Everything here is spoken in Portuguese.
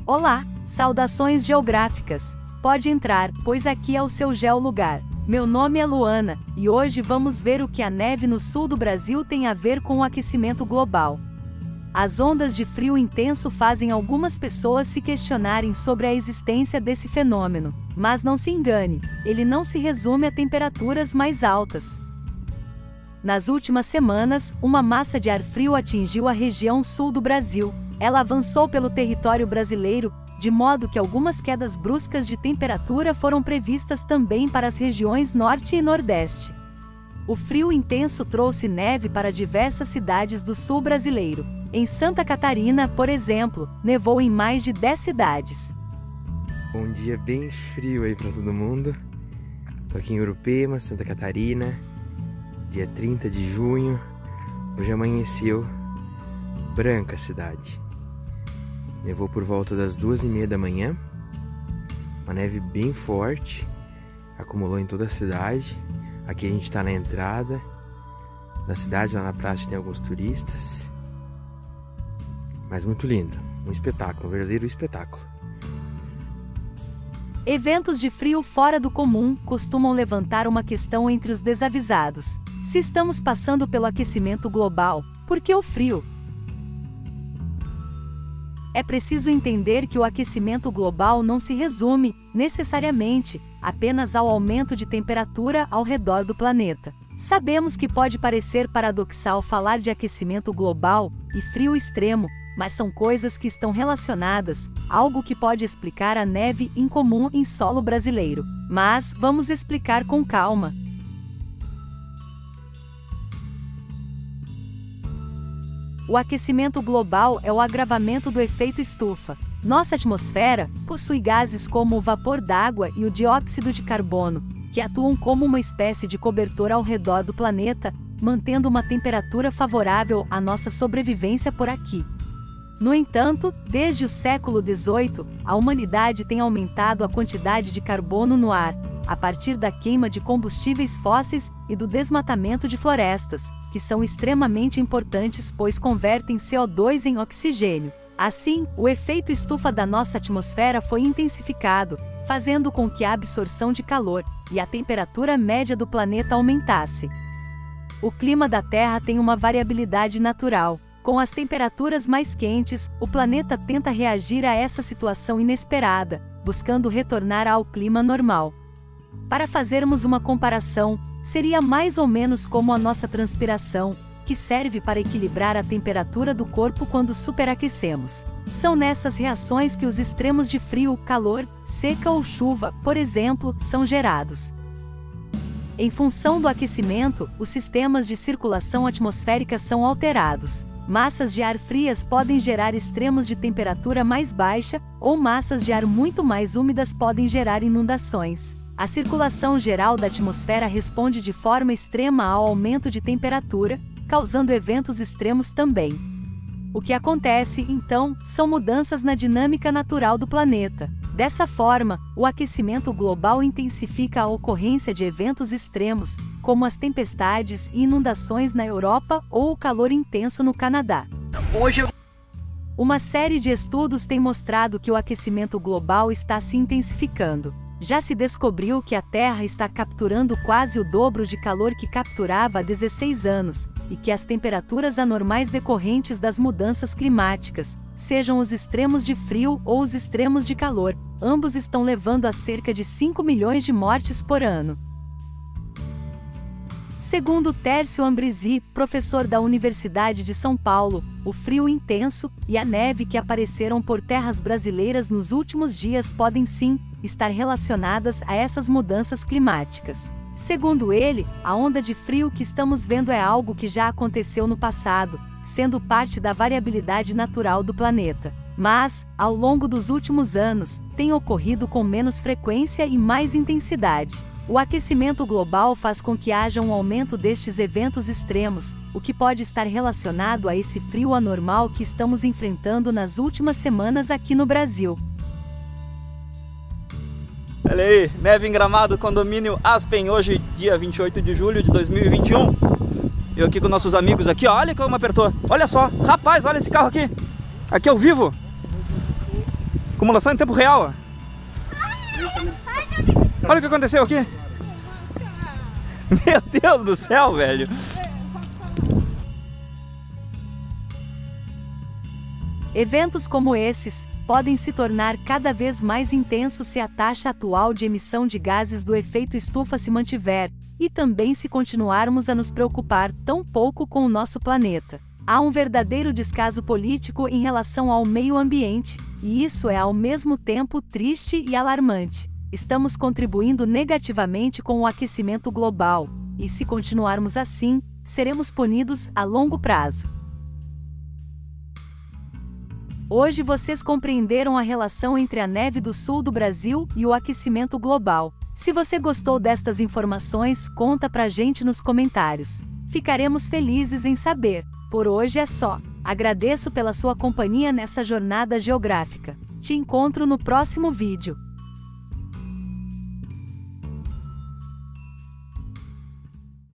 Olá, saudações geográficas. Pode entrar, pois aqui é o seu geolugar. Meu nome é Luana, e hoje vamos ver o que a neve no sul do Brasil tem a ver com o aquecimento global. As ondas de frio intenso fazem algumas pessoas se questionarem sobre a existência desse fenômeno. Mas não se engane, ele não se resume a temperaturas mais altas. Nas últimas semanas, uma massa de ar frio atingiu a região sul do Brasil. Ela avançou pelo território brasileiro, de modo que algumas quedas bruscas de temperatura foram previstas também para as regiões norte e nordeste. O frio intenso trouxe neve para diversas cidades do sul brasileiro. Em Santa Catarina, por exemplo, nevou em mais de 10 cidades. Um dia bem frio aí para todo mundo. Tô aqui em Urupema, Santa Catarina, dia 30 de junho. Hoje amanheceu branca a cidade. Nevou por volta das 2h30 da manhã. Uma neve bem forte, acumulou em toda a cidade. Aqui a gente está na entrada da cidade, lá na praça tem alguns turistas. Mas muito lindo, um espetáculo, um verdadeiro espetáculo. Eventos de frio fora do comum costumam levantar uma questão entre os desavisados. Se estamos passando pelo aquecimento global, por que o frio? É preciso entender que o aquecimento global não se resume, necessariamente, apenas ao aumento de temperatura ao redor do planeta. Sabemos que pode parecer paradoxal falar de aquecimento global e frio extremo, mas são coisas que estão relacionadas, algo que pode explicar a neve incomum em solo brasileiro. Mas vamos explicar com calma. O aquecimento global é o agravamento do efeito estufa. Nossa atmosfera possui gases como o vapor d'água e o dióxido de carbono, que atuam como uma espécie de cobertor ao redor do planeta, mantendo uma temperatura favorável à nossa sobrevivência por aqui. No entanto, desde o século XVIII, a humanidade tem aumentado a quantidade de carbono no ar, a partir da queima de combustíveis fósseis e do desmatamento de florestas, que são extremamente importantes pois convertem CO2 em oxigênio. Assim, o efeito estufa da nossa atmosfera foi intensificado, fazendo com que a absorção de calor e a temperatura média do planeta aumentasse. O clima da Terra tem uma variabilidade natural. Com as temperaturas mais quentes, o planeta tenta reagir a essa situação inesperada, buscando retornar ao clima normal. Para fazermos uma comparação, seria mais ou menos como a nossa transpiração, que serve para equilibrar a temperatura do corpo quando superaquecemos. São nessas reações que os extremos de frio, calor, seca ou chuva, por exemplo, são gerados. Em função do aquecimento, os sistemas de circulação atmosférica são alterados. Massas de ar frias podem gerar extremos de temperatura mais baixa, ou massas de ar muito mais úmidas podem gerar inundações. A circulação geral da atmosfera responde de forma extrema ao aumento de temperatura, causando eventos extremos também. O que acontece, então, são mudanças na dinâmica natural do planeta. Dessa forma, o aquecimento global intensifica a ocorrência de eventos extremos, como as tempestades e inundações na Europa ou o calor intenso no Canadá. Uma série de estudos tem mostrado que o aquecimento global está se intensificando. Já se descobriu que a Terra está capturando quase o dobro de calor que capturava há 16 anos, e que as temperaturas anormais decorrentes das mudanças climáticas, sejam os extremos de frio ou os extremos de calor, ambos estão levando a cerca de 5 milhões de mortes por ano. Segundo Tércio Ambrisi, professor da Universidade de São Paulo, o frio intenso e a neve que apareceram por terras brasileiras nos últimos dias podem sim estar relacionadas a essas mudanças climáticas. Segundo ele, a onda de frio que estamos vendo é algo que já aconteceu no passado, sendo parte da variabilidade natural do planeta. Mas, ao longo dos últimos anos, tem ocorrido com menos frequência e mais intensidade. O aquecimento global faz com que haja um aumento destes eventos extremos, o que pode estar relacionado a esse frio anormal que estamos enfrentando nas últimas semanas aqui no Brasil. Olha aí, neve em Gramado, condomínio Aspen, hoje dia 28 de julho de 2021. Eu aqui com nossos amigos aqui, ó, olha como apertou. Olha só, rapaz, olha esse carro aqui. Aqui ao vivo. Acumulação em tempo real. Olha o que aconteceu aqui. Meu Deus do céu, velho. Eventos como esses podem se tornar cada vez mais intensos se a taxa atual de emissão de gases do efeito estufa se mantiver, e também se continuarmos a nos preocupar tão pouco com o nosso planeta. Há um verdadeiro descaso político em relação ao meio ambiente, e isso é ao mesmo tempo triste e alarmante. Estamos contribuindo negativamente com o aquecimento global, e se continuarmos assim, seremos punidos a longo prazo. Hoje vocês compreenderam a relação entre a neve do sul do Brasil e o aquecimento global. Se você gostou destas informações, conta pra gente nos comentários. Ficaremos felizes em saber. Por hoje é só. Agradeço pela sua companhia nessa jornada geográfica. Te encontro no próximo vídeo.